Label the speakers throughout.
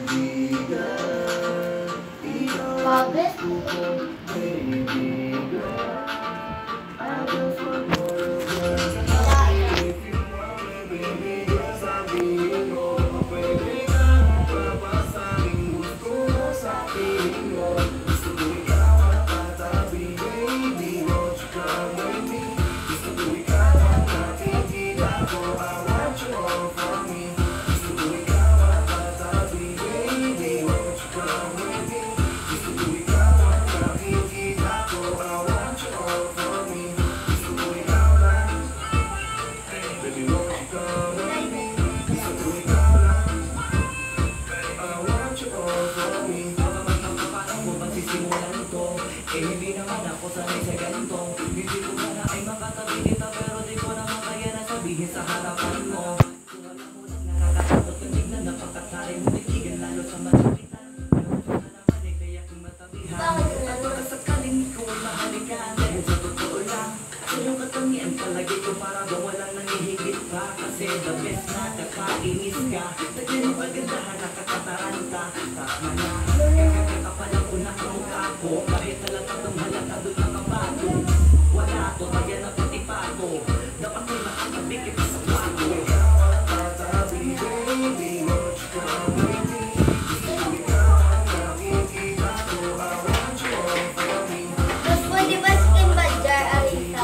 Speaker 1: Bakit?
Speaker 2: Hindi naman ako sanay sa ganito. Hindi ko sana ay makatabi kita, pero di ko naman kaya na sabihin sa harapan mo. Kung alam mo lang nakakatakot kang tignan, napakasari mo titigan lalo sa matapitan. Pero ito na naman eh, kaya kung matabihan at pagkasakaling ikaw ay mahalikan. Dahil sa totoo lang, sa iyong katangian palagi ko para ba walang nangihigit pa. Kasi the best na kakainis ka. Tagyan yung pagandahan, nakakataranta. Tama na, kakakita pa lang una ang mukha ko. Kahit talagang halata doon nakabago. Wala to, kaya na pati pato. Dapat may makakabigit sa kwato.
Speaker 1: Mas pwede ba skin ba jar Arisa?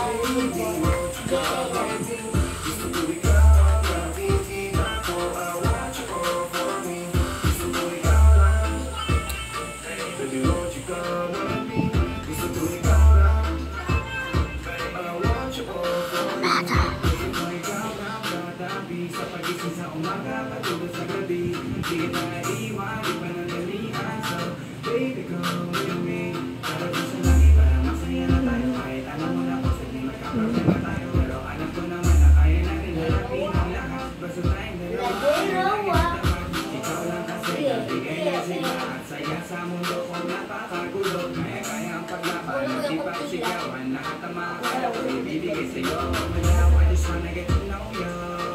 Speaker 2: Sa pagising sa umaga, patulog sa gabi. Di kita naiwan, di pa nandalian. So, baby, come with me. Para dun sa langit, para masaya na tayo. Kahit alam mo na kung saan magkakaroon na tayo. Pero alam ko naman na kaya natin harapin ang lahat. Basta tayong dalawa. Ikaw lang kasi nabigay na sila. At saya sa mundo kung napakagulo. Kaya ang paglaban, di pa sigawan. Lahat ang mga kala ko ibibigay sa'yo. Malaw, I just wanna get to know you.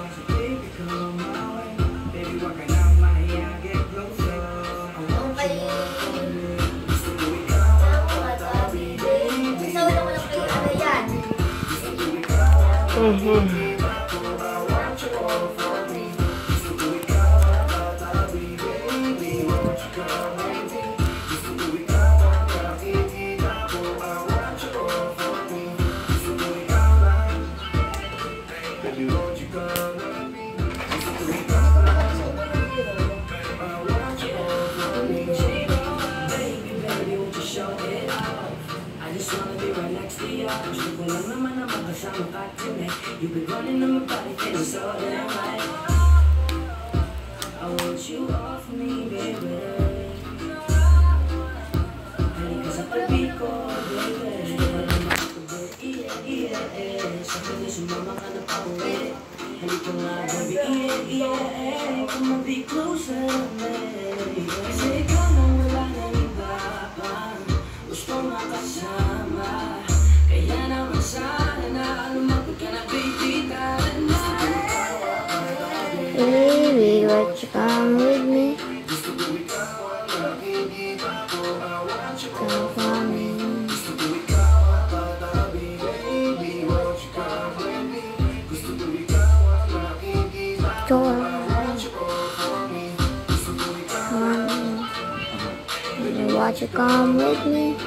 Speaker 2: You've been running on my body, feeling so damn right. I want you all for me, baby. Hey, cause I'm the beat ko, baby. Sa kanya sumama ka na pauwi. Halika nga, baby, come on, be closer, baby. Kasi ikaw nang wala nang iba pa. Gusto makasama. Kaya naman sana na lumapit ka na, baby,
Speaker 1: Baby, won't you come with me? Come for me. Sure. Won't you come with me?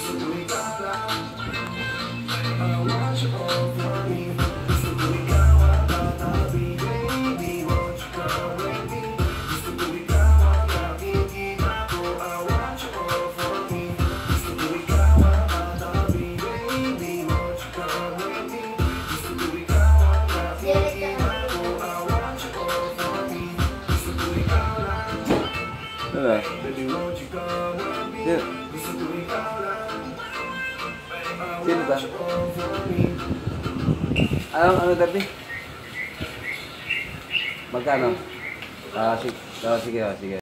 Speaker 3: Sino ba? Ano dati? Magkano? Sige, sige.